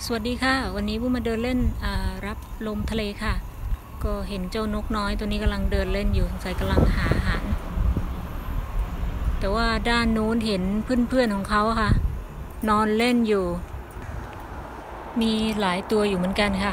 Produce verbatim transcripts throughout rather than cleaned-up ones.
สวัสดีค่ะวันนี้บูมาเดินเล่นรับลมทะเลค่ะก็เห็นเจ้านกน้อยตัวนี้กำลังเดินเล่นอยู่สงสัยกำลังหาอาหารแต่ว่าด้านนู้นเห็นเพื่อนๆของเขาค่ะนอนเล่นอยู่มีหลายตัวอยู่เหมือนกันค่ะ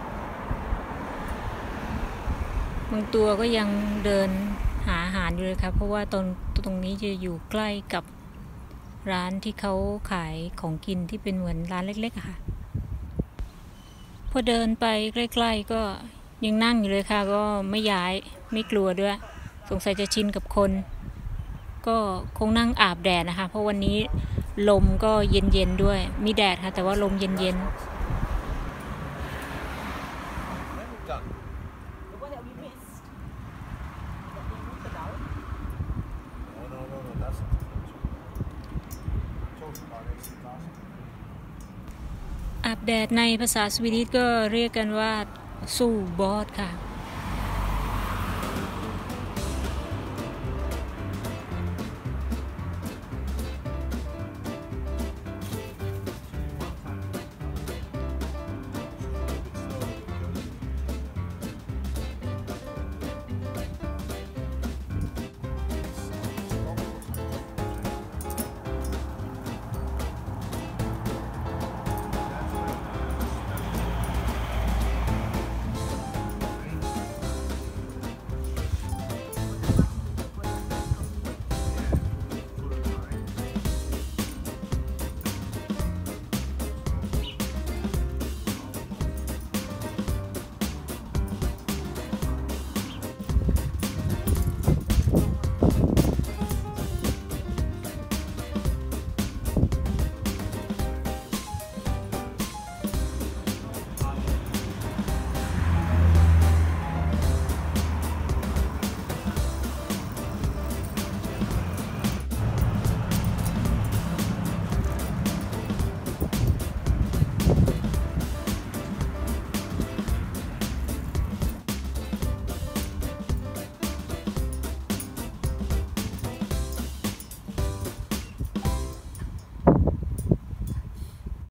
บางตัวก็ยังเดินหาอาหารอยู่เลยค่ะเพราะว่าตรงตรงนี้จะอยู่ใกล้กับร้านที่เขาขายของกินที่เป็นเหมือนร้านเล็กๆค่ะพอเดินไปใกล้ๆก็ยังนั่งอยู่เลยค่ะก็ไม่ย้ายไม่กลัวด้วยสงสัยจะชินกับคนก็คงนั่งอาบแดดนะคะเพราะวันนี้ลมก็เย็นๆด้วยมีแดดค่ะแต่ว่าลมเย็นๆอาบแดดในภาษาสวีดิชก็เรียกกันว่าซูบอดค่ะ